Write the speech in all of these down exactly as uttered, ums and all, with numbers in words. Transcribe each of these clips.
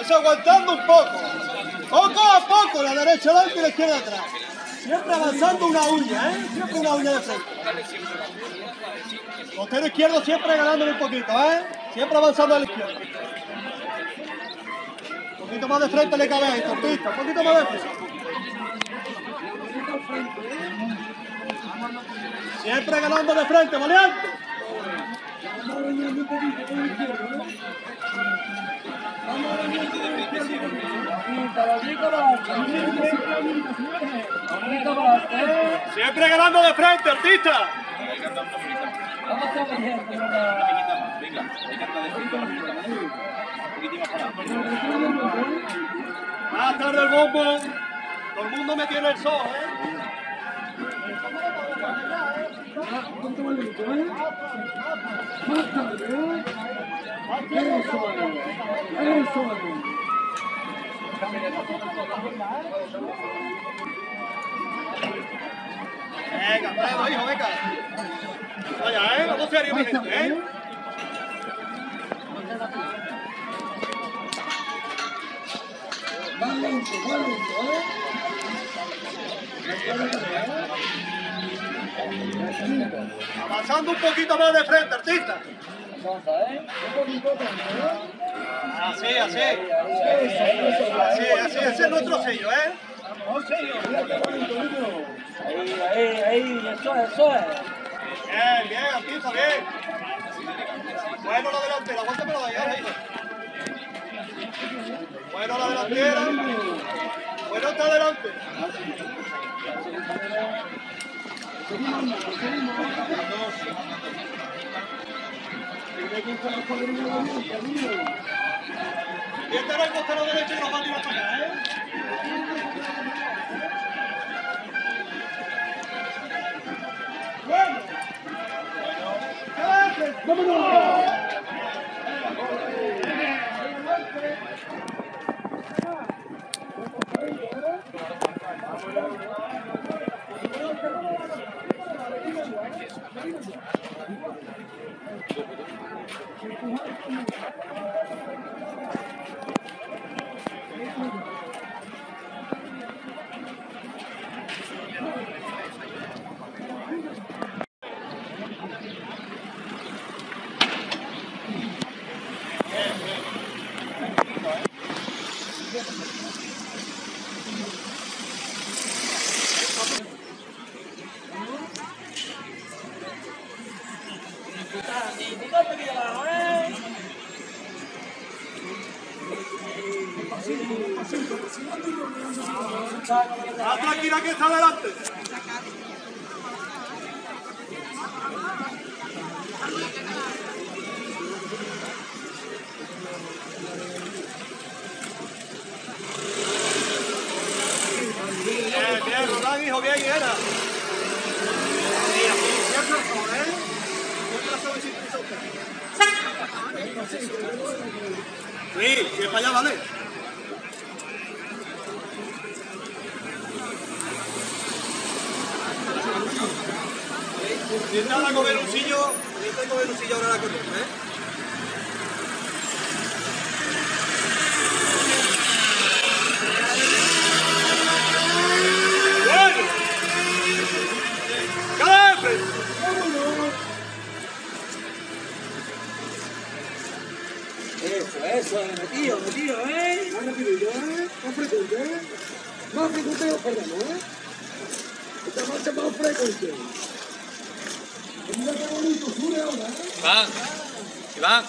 Eso aguantando un poco. Poco a poco, la derecha adelante y la izquierda atrás. Siempre avanzando una uña, ¿eh? Siempre una uña de frente. Costero izquierdo siempre ganándole un poquito, ¿eh? Siempre avanzando a la izquierda. Un poquito más de frente le cabe ahí, tortista. Un poquito más de frente. Siempre ganando de frente, valiente. Siempre ganando de frente, artista. Más tarde el bombo. Todo el mundo me tiene el sol, ¿eh? Venga, Pedro, hijo, venga. Vaya, ¿eh? Vamos serio, mi gente, ¿eh? Más lento, más lento, ¿eh? Avanzando un poquito más de frente, artista. Así, así. Así, así, ese es nuestro sello, ¿eh? Ahí, ahí, ahí, eso es, eso es. Bien, bien, artista, bien. Bueno la delantera, aguántamelo de allá, hijo. Bueno la delantera. Bueno está adelante. Y este era el costero derecho y nos va a tirar para acá, ¿eh? Bueno. ¡Vámonos! Ah, tranquila que está adelante. Bien, bien, Rodán, hijo, bien, era. Sí, sí, para allá, vale. Intenta comer un sillo, intenta comer un sillo ahora la corriente, ¿eh? ¡Bueno! ¡Calebre! Eso, eso, metido, metido, ¿eh? Más rapidito, ¿eh? Más frecuente, ¿eh? Más frecuente lo perdemos, ¿eh? Esta marcha más frecuente. Mira qué bonito, sube ahora, ¿eh? Iván, Iván.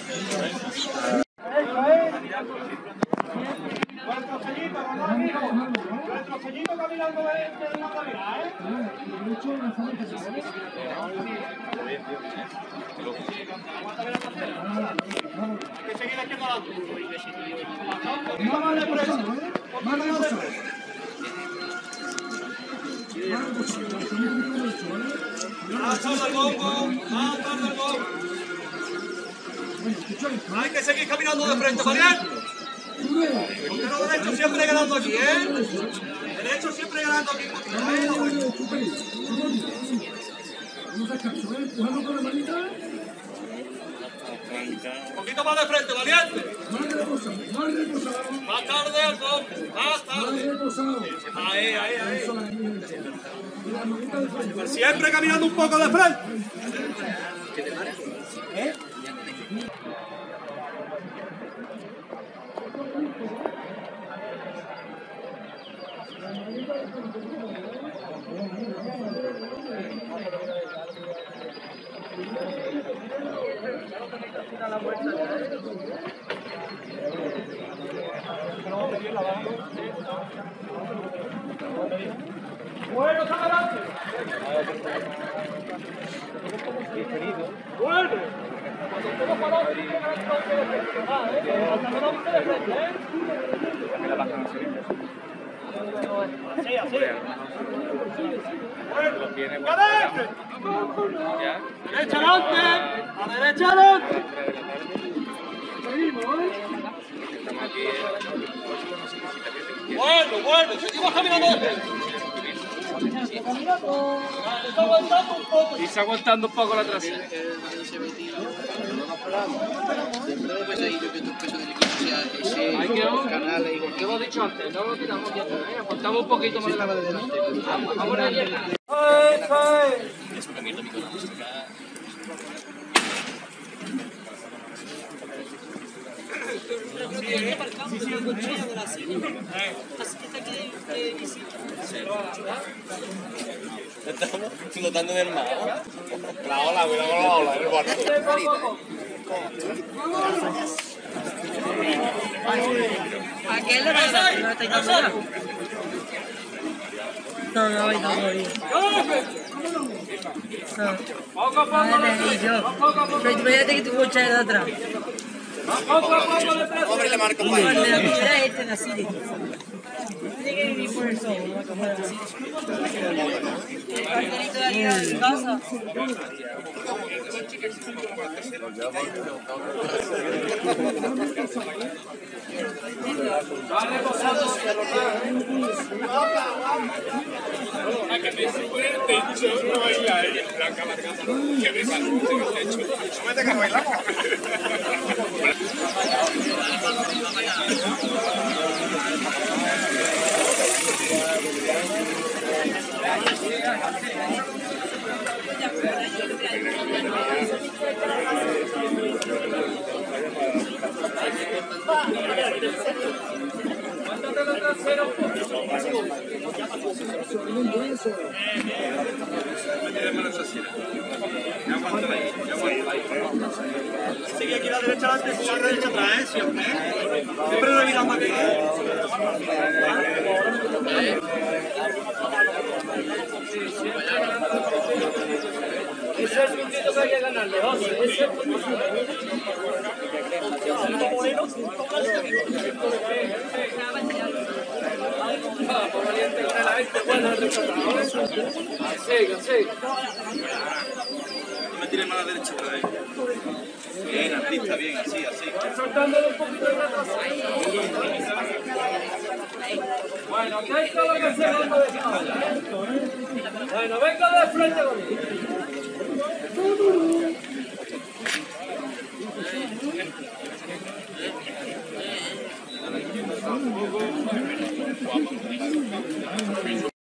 Bueno, Nuestro sellito caminando de, de la cabina, ¿eh? Hay que seguir aquí adelante. Más de presa. Más de presa. Más tarde el bombo. Más tarde el bombo. Hay que seguir caminando de frente, ¿vale? Puntero derecho siempre ganando aquí, ¿eh? Derecho siempre ganando aquí. Un poquito más de frente, valiente. Más tarde el bombo. Más tarde. Ahí, ahí, ahí. Siempre caminando un poco de frente. ¿Eh? Bueno, camarada. Bueno. Cuando estemos parados, digo que no hay que despejar, ¿eh? Hasta que no usted de frente, ¿eh? Así, así. Bueno, ¡cadete! Derecha adelante, a derecha adelante. Seguimos, ¿eh? Bueno, bueno, seguimos caminando. Está aguantando un poco. Y está aguantando un poco la trasera. Hay que ver, ¿qué hemos dicho antes? No lo quitamos ya, aguantamos un poquito más de la adelante. Vamos a ir. Estamos flotando en el mar. La ola, cuidado con la ola, el barco. ¿A qué le pasa? ¿No estáis dando ya? No, no vais dando bien. No, no me yo. Pero imagínate que tu coche es de atrás. Abre la marca, Bueno, la primera es este, así de. Tiene que vivir por el sol, no como así. El cartelito de aquí de mi casa. Sigue aquí a la derecha adelante y a la derecha atrás, ¿eh? Siempre, ¿eh? Siempre revirando aquí. Ese es el puntito que hay que ganarle, José. Ese es el puntito. Vamos, valiente con el aire, bueno, el resultado. Así, así. No me tires más a la derecha otra vez. Bien, artista, bien, así, así. Soltándole un poquito de retraso. Bueno, aquí hay todo lo que se manda de espalda, ¿eh? Bueno, venga de frente conmigo.